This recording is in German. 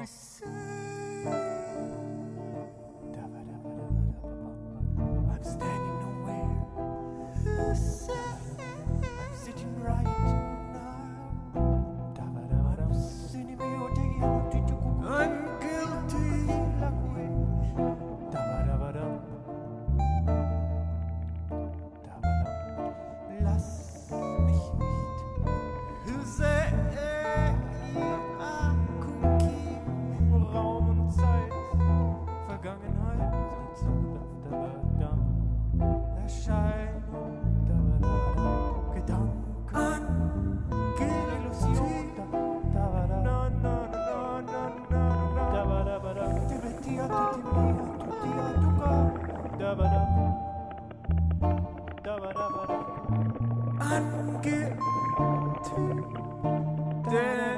we say, I'm standing nowhere. I'm sitting right now. I'm sitting I'm guilty. Lass mich nicht Raum und Zeit, Vergangenheit und dabdabada, Erscheinung, Gedanken, Illusion, ungilty.